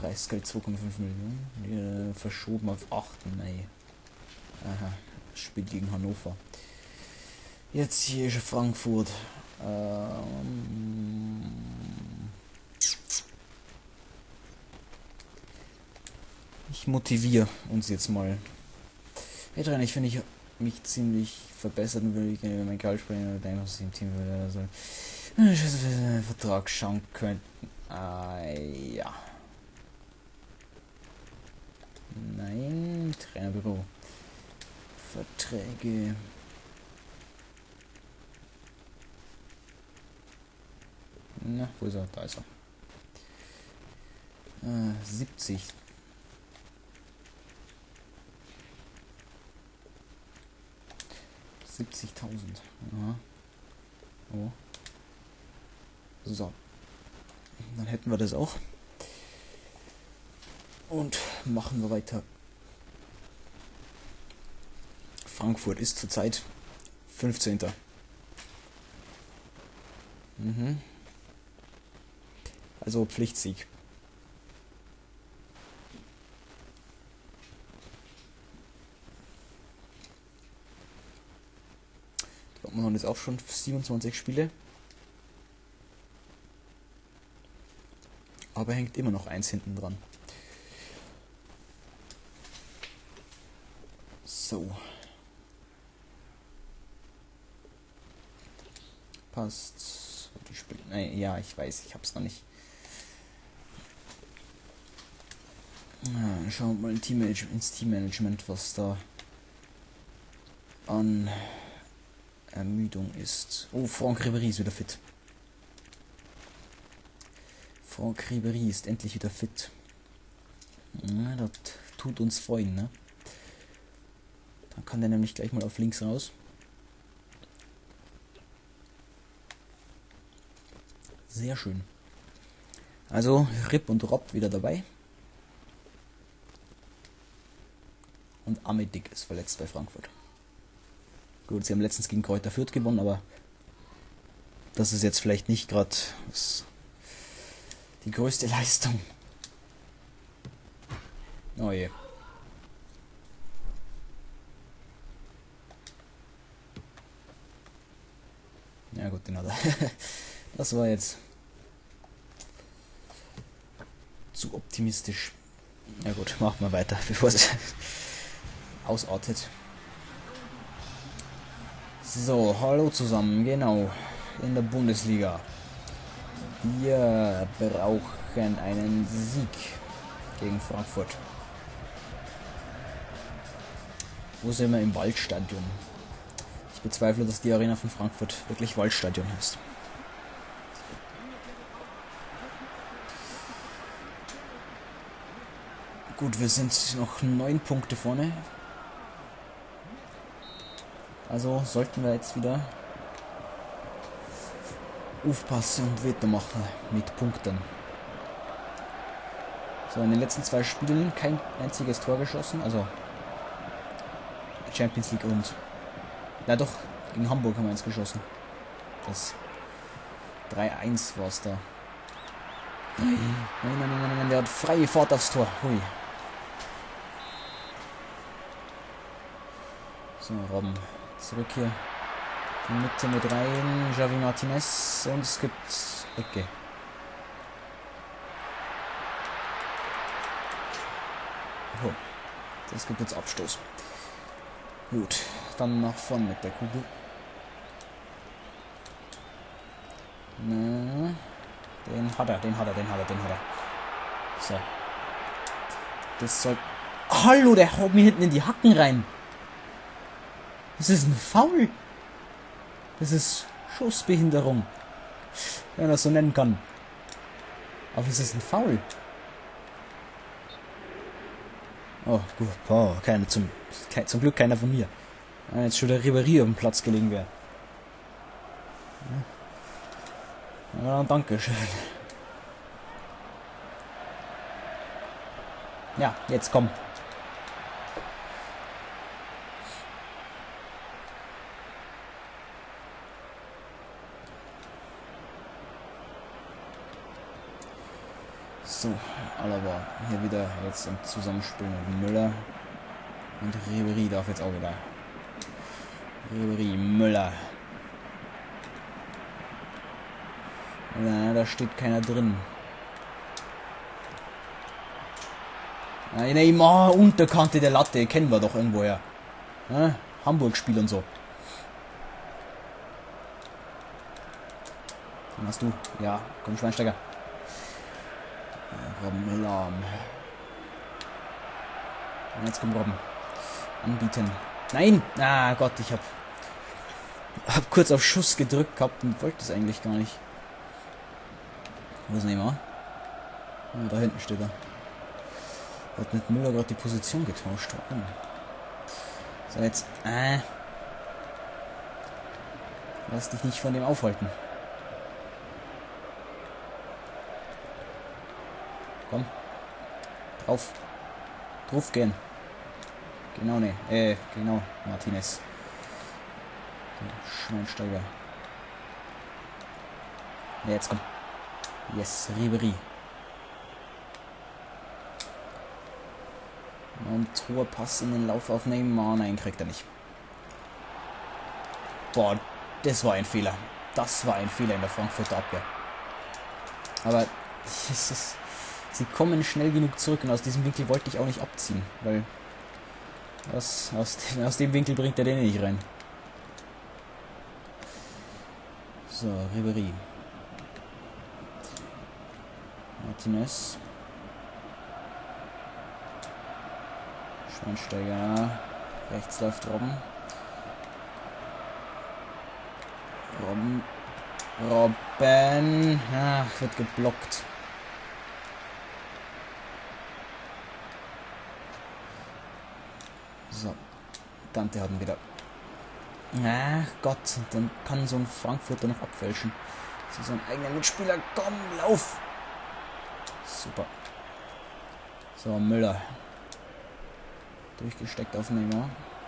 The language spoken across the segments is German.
Preisgeld 2,5 Millionen. Verschoben auf 8. Mai. Aha. Spielt gegen Hannover. Jetzt hier ist Frankfurt. Ich motiviere uns jetzt mal. Hey Trainer, ich finde, ich mich ziemlich verbessert und will ich über mein Gehalt sprechen oder einfach im Team würde so Vertrag schauen könnten. Ja. Nein, Trainerbüro. Verträge. Na, wo ist er? Da ist er. 70. $70.000. Aha. Oh. So. Dann hätten wir das auch. Und machen wir weiter. Frankfurt ist zurzeit 15. Also Pflichtsieg. Dortmund hat jetzt auch schon 27 Spiele. Aber hängt immer noch eins hinten dran. So. Passt. Die spielt. Nein, ja, ich weiß, ich hab's noch nicht. Ja, schauen wir mal ins Teammanagement, was da an Ermüdung ist. Oh, Franck Ribéry ist wieder fit. Franck Ribéry ist endlich wieder fit. Ja, das tut uns freuen, ne? Dann kann der nämlich gleich mal auf links raus. Sehr schön. Also Rip und Rob wieder dabei. Und Amedik ist verletzt bei Frankfurt. Gut, sie haben letztens gegen Kräuter Fürth gewonnen, aber das ist jetzt vielleicht nicht gerade die größte Leistung. Oh je. Ja gut, den hat er. Das war jetzt zu optimistisch. Ja gut, machen wir weiter, bevor es ausartet. So, hallo zusammen, genau, in der Bundesliga. Wir brauchen einen Sieg gegen Frankfurt. Wo sind wir? Im Waldstadion. Ich bezweifle, dass die Arena von Frankfurt wirklich Waldstadion heißt. Gut, wir sind noch 9 Punkte vorne. Also sollten wir jetzt wieder aufpassen und weitermachen mit Punkten. So, in den letzten 2 Spielen kein einziges Tor geschossen. Also Champions League und... Ja doch, gegen Hamburg haben wir eins geschossen. Das 3-1 war es da. Nein, der hat freie Fahrt aufs Tor. Hui. So, Robben. Zurück hier. In die Mitte mit rein. Javi Martinez. Und es gibt Ecke. Oh, das gibt jetzt Abstoß. Gut. Dann nach vorne mit der Kugel. Na, den hat er. So. Das soll... Hallo, der haut mir hinten in die Hacken rein. Das ist ein Foul. Das ist Schussbehinderung. Wenn man das so nennen kann. Aber es ist ein Foul. Oh, gut. Oh, zum Glück keiner von mir. Jetzt schon der Ribéry auf dem Platz gelegen wäre. Ja, danke schön. Ja, jetzt komm. So, Alaba hier wieder jetzt im Zusammenspiel mit Müller. Und Ribery darf jetzt auch wieder. Ribery, Müller. Na, da steht keiner drin. Nein, Unterkante der Latte, kennen wir doch irgendwoher. Ja, Hamburg-Spiel und so. Dann hast du. Ja, komm, Schweinsteiger. Robben Müller. Und jetzt kommt Robben. Anbieten. Nein! Ah Gott, ich hab kurz auf Schuss gedrückt gehabt und wollte es eigentlich gar nicht. Wo ist Neymar? Ja, da hinten steht er. Hat mit Müller gerade die Position getauscht. Oh. So, jetzt. Lass dich nicht von dem aufhalten. Komm. Drauf. Drauf gehen. Genau, ne. Genau. Martinez. Schweinsteiger. Ja, jetzt komm. Yes, Ribery. Und hoher Pass in den Lauf auf Neymar. Nein, kriegt er nicht. Boah, das war ein Fehler. Das war ein Fehler in der Frankfurter Abwehr. Aber sie kommen schnell genug zurück und aus diesem Winkel wollte ich auch nicht abziehen, weil aus dem Winkel bringt er den nicht rein. So, Ribery. Martinez. Schweinsteiger. Rechts läuft Robben. Robben. Ach, wird geblockt. So. Dante hat ihn wieder. Ach Gott, dann kann so ein Frankfurter noch abfälschen. Das ist sein eigener Mitspieler. Komm, lauf! Super. So, Müller. Durchgesteckt auf Neymar.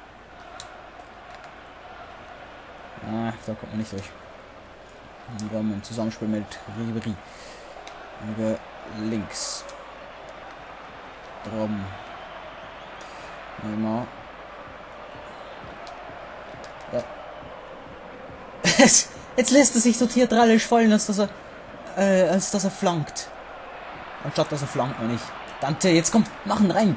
Ah, da kommt man nicht durch. Wir haben im Zusammenspiel mit Ribery. Über links. Drum. Neymar. Ja. Jetzt lässt er sich so theatralisch fallen, als dass er flankt. Anstatt dass er flankt, meine ich. Dante, jetzt komm, machen rein.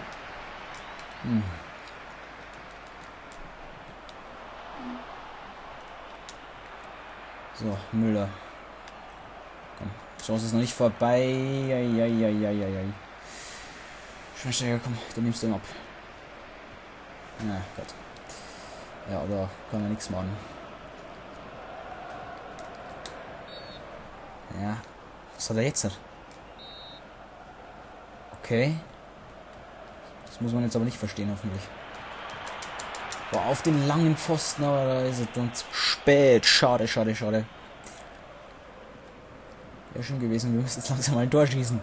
So, Müller. Komm, Chance ist noch nicht vorbei. Eieieiei. Schweinsteiger, komm, du nimmst den ab. Ja, Gott. Ja, da kann er nichts machen. Ja, was hat er jetzt? Okay. Das muss man jetzt aber nicht verstehen, hoffentlich. Boah, auf den langen Pfosten, aber da ist es dann zu spät. Schade, schade, schade. Wäre schön gewesen, wir müssen jetzt langsam mal ein Tor schießen.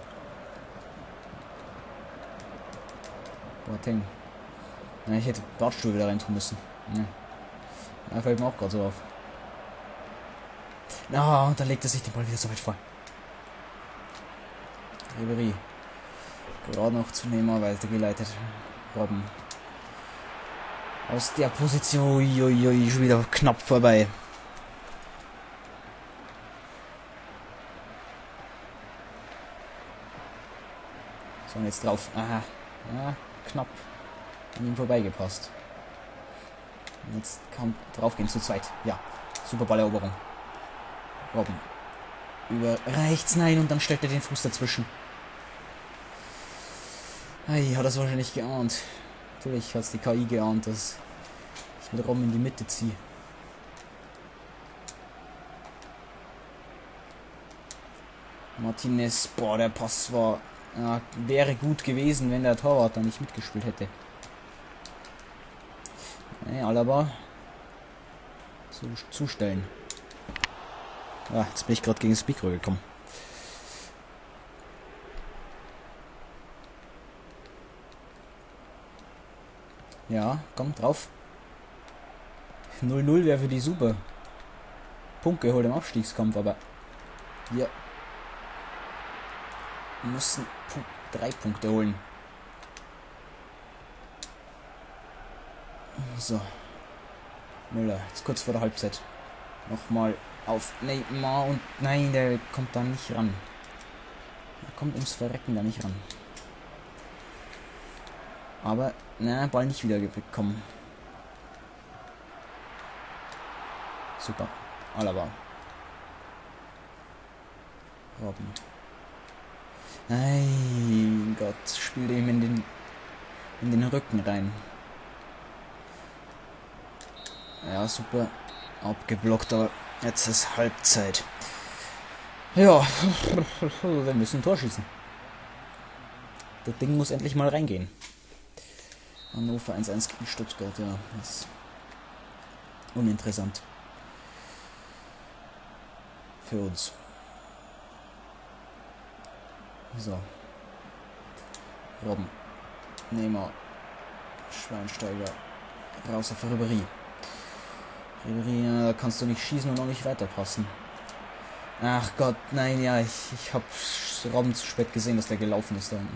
Boateng. Ja, ich hätte Bartstuhl wieder rein tun müssen. Ja. Da fällt mir auch gerade so auf. Na, und dann legt er sich den Ball wieder so weit vor. Ribery. Gerade noch zu Neymar weitergeleitet. Robben. Aus der Position. Uiuiui, schon wieder knapp vorbei. So, und jetzt drauf. Aha. Ja, knapp an ihm vorbeigepasst. Und jetzt kann drauf gehen zu zweit. Ja, super Balleroberung. Robben. Über rechts, nein, und dann stellt er den Fuß dazwischen. Ei, hat das wahrscheinlich geahnt. Natürlich hat es die KI geahnt, dass ich mit Robben in die Mitte ziehe. Martinez, boah, der Pass war... Ja, wäre gut gewesen, wenn der Torwart da nicht mitgespielt hätte. Nee, Alaba. Zustellen. Ah, jetzt bin ich gerade gegen das Mikro gekommen. Ja, komm, drauf. 0-0 wäre für die super. Punkt geholt im Abstiegskampf, aber wir müssen 3 Punkte holen. So. Müller, jetzt kurz vor der Halbzeit. Nochmal auf Neymar und nein, der kommt da nicht ran. Er kommt ums Verrecken da nicht ran. Aber, na, Ball nicht wieder bekommen. Super. Alaba. Robben. Mein Gott, spielt ihm in den Rücken rein. Ja, super. Abgeblockt, aber jetzt ist Halbzeit. Ja, wir müssen ein Tor schießen. Das Ding muss endlich mal reingehen. Hannover 1-1 gegen Stuttgart, ja. Das ist uninteressant. Für uns. So. Robben. Neymar. Schweinsteiger. Raus auf Ribéry. Ribéry, da kannst du nicht schießen und auch nicht weiterpassen. Ach Gott, nein, ja, ich hab Robben zu spät gesehen, dass der gelaufen ist da unten.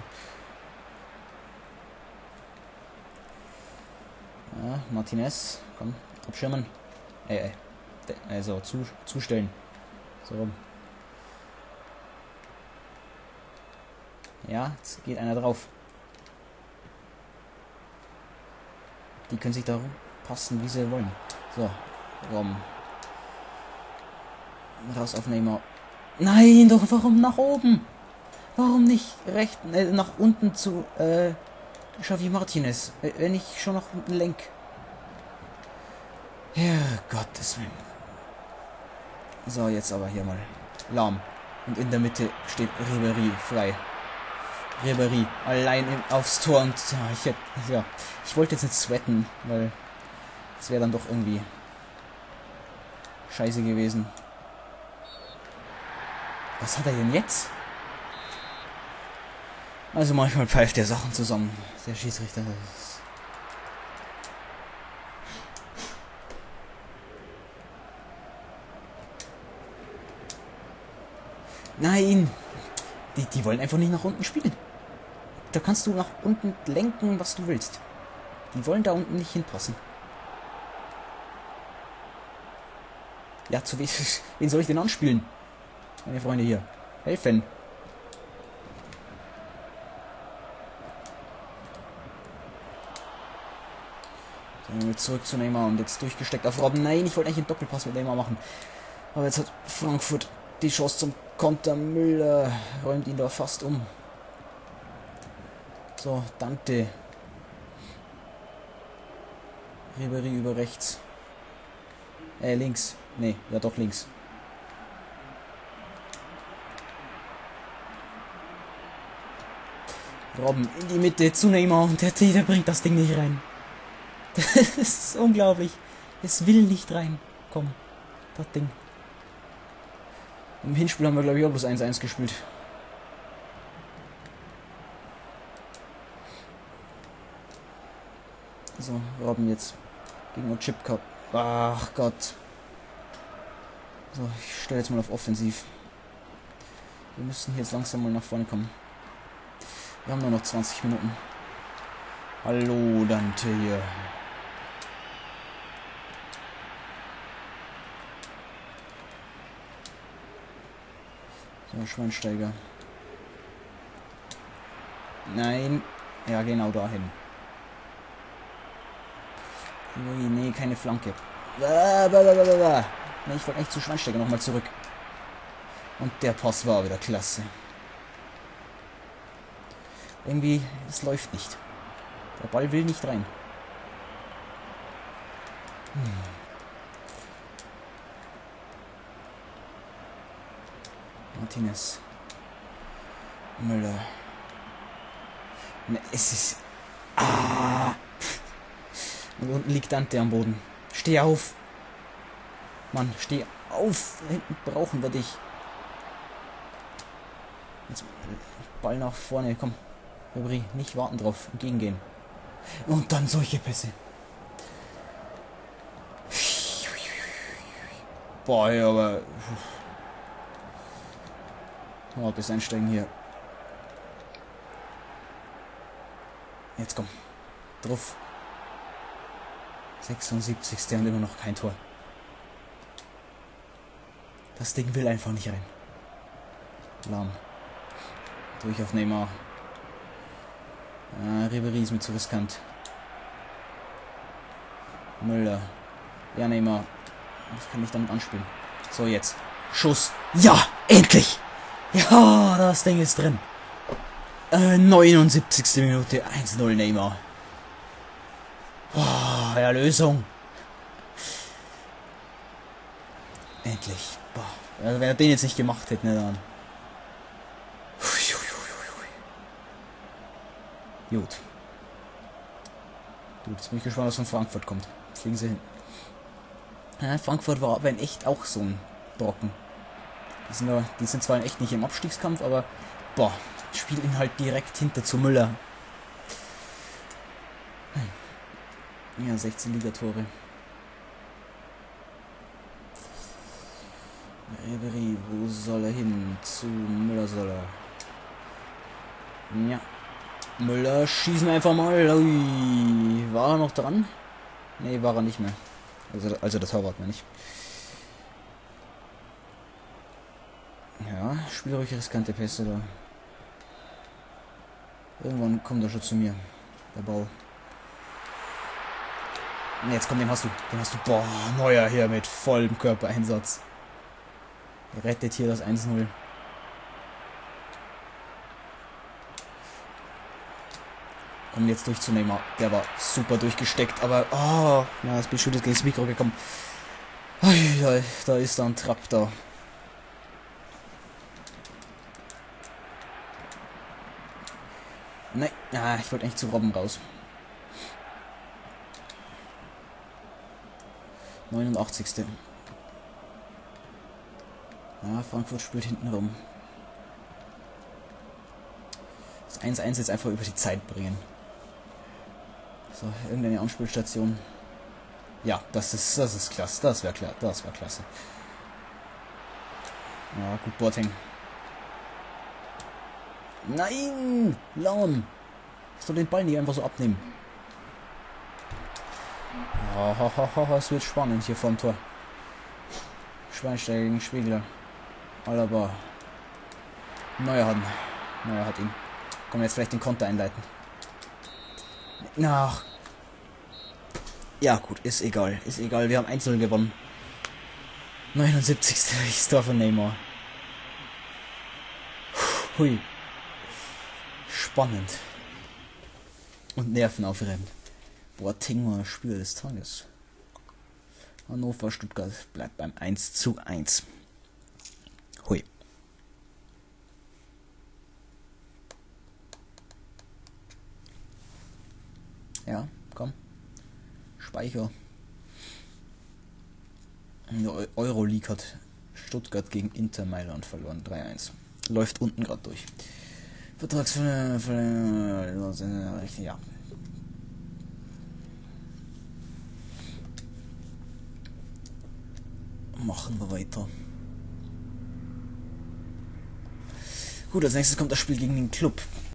Ja, Martinez, komm, abschirmen. Also zustellen. So rum. Ja, jetzt geht einer drauf. Die können sich da passen, wie sie wollen. So, Rom. Raus auf Neymar. Nein, doch, warum nach oben? Warum nicht nach unten zu Xavi Martinez, wenn ich schon nach unten lenk? Ja, Gottes Willen. So, jetzt aber hier mal. Lahm. Und in der Mitte steht Ribéry frei. Ribéry allein aufs Tor und ich wollte jetzt nicht sweaten, weil es wäre dann doch irgendwie scheiße gewesen. Was hat er denn jetzt? Also manchmal pfeift der Sachen zusammen. Der Schiedsrichter. Nein! Die wollen einfach nicht nach unten spielen. Da kannst du nach unten lenken, was du willst. Die wollen da unten nicht hinpassen. Ja, wen soll ich denn anspielen? Meine Freunde hier. Helfen. So, zurück zu Neymar und jetzt durchgesteckt auf Robben. Nein, ich wollte eigentlich einen Doppelpass mit Neymar machen. Aber jetzt hat Frankfurt die Chance zum Konter. Müller räumt ihn da fast um. So, Dante. Ribéry über rechts. Links. Nee, ja doch links. Robben in die Mitte zu Neymar und der bringt das Ding nicht rein. Das ist unglaublich. Es will nicht rein. Komm, das Ding. Im Hinspiel haben wir, glaube ich, auch bloß 1-1 gespielt. So, Robben jetzt gegen Ochipka. Ach Gott. So, ich stelle jetzt mal auf Offensiv. Wir müssen hier jetzt langsam mal nach vorne kommen. Wir haben nur noch 20 Minuten. Hallo, Dante hier. So, Schweinsteiger. Nein. Ja, genau dahin. Nee, keine Flanke. Nee, ich wollte eigentlich zu Schweinsteiger nochmal zurück. Und der Pass war wieder klasse. Irgendwie, es läuft nicht. Der Ball will nicht rein. Martinez. Müller. Ne, es ist... Ah! Und unten liegt Dante am Boden. Steh auf! Mann, steh auf! Da hinten brauchen wir dich. Jetzt Ball nach vorne, komm. Ribéry, nicht warten drauf, entgegengehen. Und dann solche Pässe. Boah, ja, aber... Oh, bis einsteigen hier. Jetzt komm. Drauf. 76. und immer noch kein Tor. Das Ding will einfach nicht rein. Lahm. Durch auf Neymar. Ribéry ist mir zu riskant. Müller. Ja, Neymar. Was kann ich damit anspielen? So, jetzt. Schuss. Ja, endlich! Ja, das Ding ist drin. 79. Minute. 1-0 Neymar. Oh, Erlösung. Endlich. Boah. Also, wenn er den jetzt nicht gemacht hätte, ne, dann. Gut. Gut, jetzt bin ich gespannt, was von Frankfurt kommt. Fliegen sie hin. Ja, Frankfurt war aber in echt auch so ein Brocken. Die sind zwar in echt nicht im Abstiegskampf, aber boah, spielt ihn halt direkt hinter zu Müller. Ja, 16 Ligatore. Ribéry, wo soll er hin? Zu Müller soll er. Ja. Müller schießen einfach mal. Ui. War er noch dran? Nee, war er nicht mehr. Also das Torwart, meine ich. Ja, spielerisch riskante Pässe da. Irgendwann kommt er schon zu mir. Der Ball. Jetzt komm, den hast du. Boah, Neuer hier mit vollem Körpereinsatz. Er rettet hier das 1-0. Kommen jetzt durch zu Neymar. Der war super durchgesteckt, aber oh, ja, das bin schon gegen das Mikro gekommen. Uiui, da ist ein Trapp da. Nein, ja, ich wollte eigentlich zu Robben raus. 89. Ja, Frankfurt spielt hinten rum. Das 1-1 jetzt einfach über die Zeit bringen. So, irgendeine Anspielstation. Ja, das ist klasse. Das war klasse. Ja, gut, Boateng. Nein! Lahm! Ich soll den Ball nicht einfach so abnehmen. Es wird spannend hier vorm Tor. Schweinsteiger gegen Spiegler. Alaba. Neuer hat ihn. Können wir jetzt vielleicht den Konter einleiten. Ach. Ja gut, ist egal. Wir haben 1-0 gewonnen. 79. ist Tor von Neymar. Hui. Spannend. Und nervenaufreibend. Boateng war Spieler des Tages. Hannover, Stuttgart bleibt beim 1:1. Hui. Ja, komm. Speicher. In der Euroleague hat Stuttgart gegen Inter Mailand verloren. 3-1. Läuft unten gerade durch. Ja. Machen wir weiter. Gut, als nächstes kommt das Spiel gegen den Club.